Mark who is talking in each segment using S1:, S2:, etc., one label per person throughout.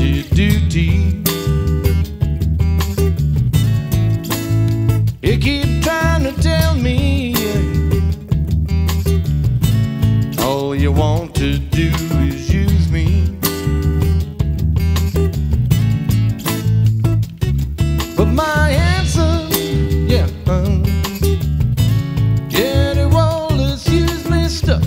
S1: dirty duty. You keep trying to tell me all you want to do is use me. But my answer, yeah, get it all, let's use me stuff.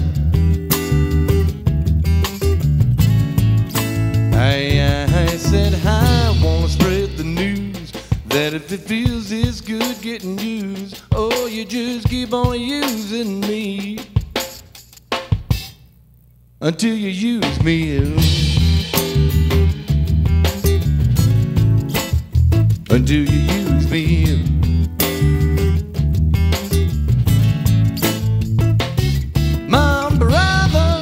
S1: I said I wanna spread the news that if it feels this good getting used, oh, you just keep on using me until you use me. Until you use me. My brother,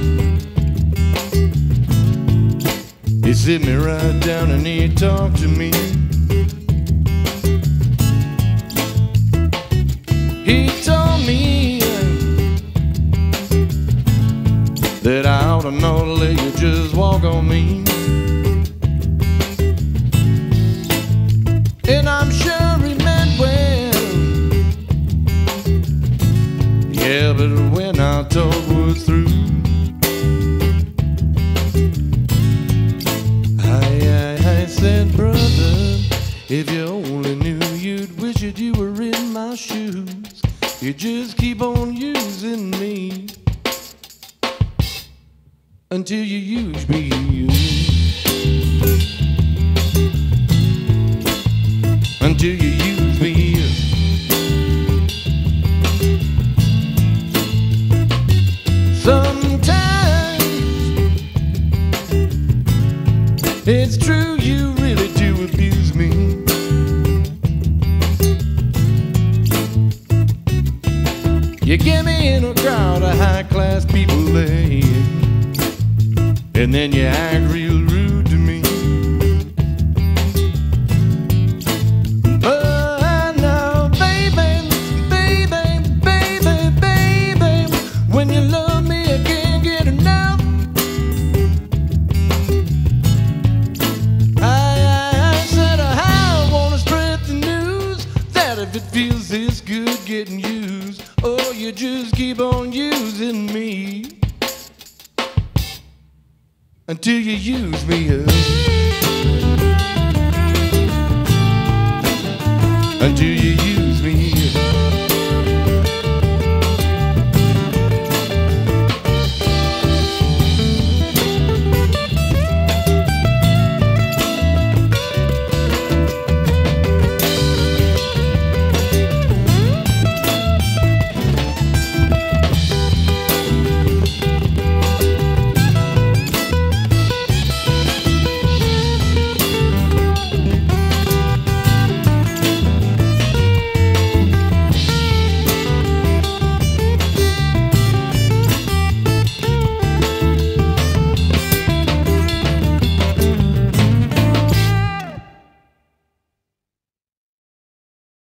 S1: he sit me right down and he talked to me. He told me that I ought to know to let you just walk on me. And I'm sure he meant well, yeah, but when our talk was through, I said, brother, if you only knew, you'd wish that you were in my shoes. You just keep on using me until you use me. Until you use me. Sometimes it's true, you really do abuse me. You get me in a crowd of high-class people there, and then you act real rude to me. But now, baby, baby, baby, baby, when you love me, I can't get enough. I said I wanna spread the news that if it feels this good getting used, oh, you just keep on using me until you use me up. Until you